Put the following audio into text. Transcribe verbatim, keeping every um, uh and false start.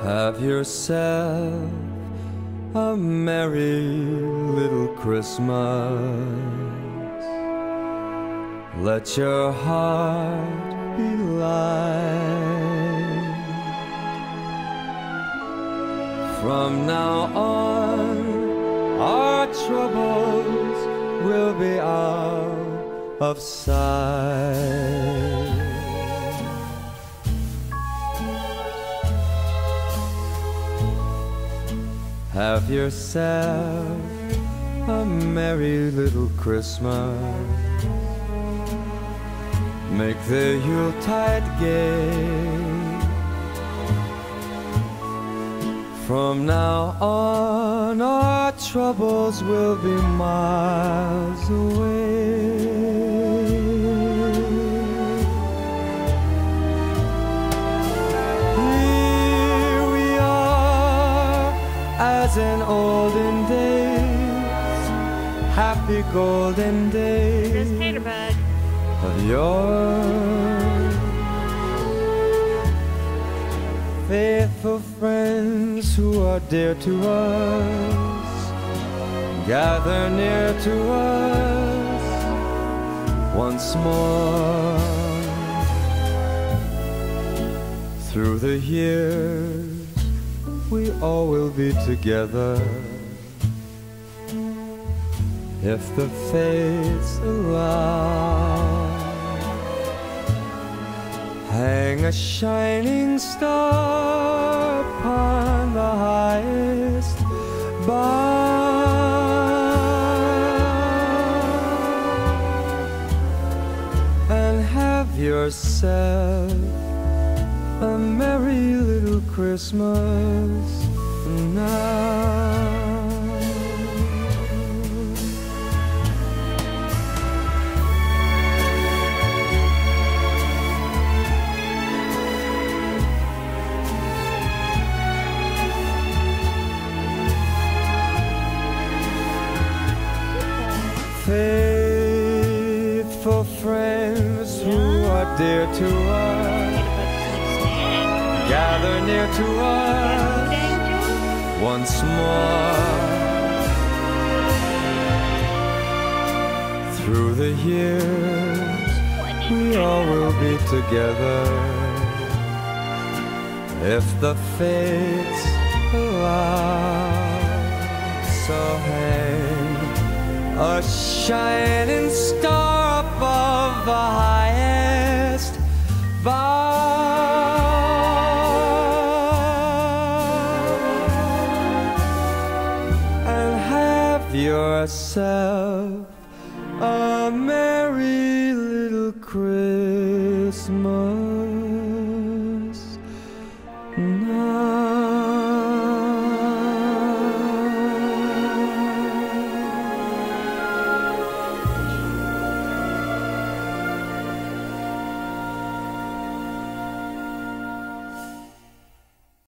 Have yourself a merry little Christmas. Let your heart be light. From now on, our troubles will be out of sight. Have yourself a merry little Christmas. Make the Yuletide gay. From now on, our troubles will be miles away. Here we are, as in olden days, happy golden days. Here's Tater Bug. Of your faithful friends who are dear to us, gather near to us once more. Through the years, we all will be together, if the fates allow. Hang a shining star upon the highest bough, and have yourself a merry little Christmas now. Faithful friends who are dear to us, gather near to us once more. Through the years, we all will be together, if the fates allow. So hang a shining star above the highest bough, and have yourself a merry little Christmas.